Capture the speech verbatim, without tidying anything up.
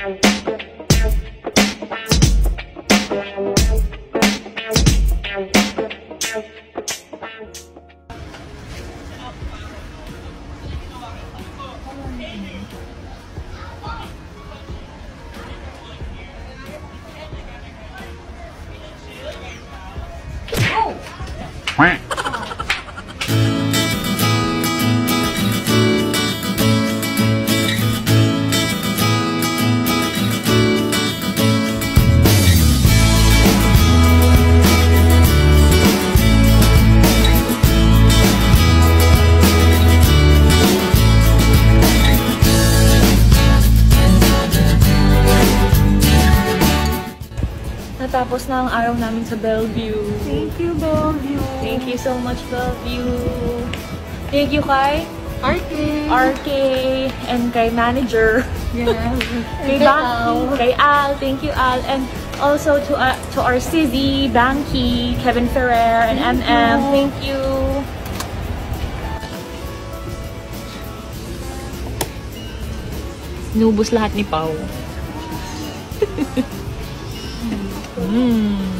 Natapos na ang araw namin sa Bellevue. Thank you, Bellevue. Thank you so much, Bellevue. Thank you kay R K. R K and kay manager. Yes. Kay Banky, kay Al. Thank you, Al. And also to uh, to our Sizzy, Banky, Kevin Ferrer, and M M. Thank you. Nubos lahat ni Pau. Mm.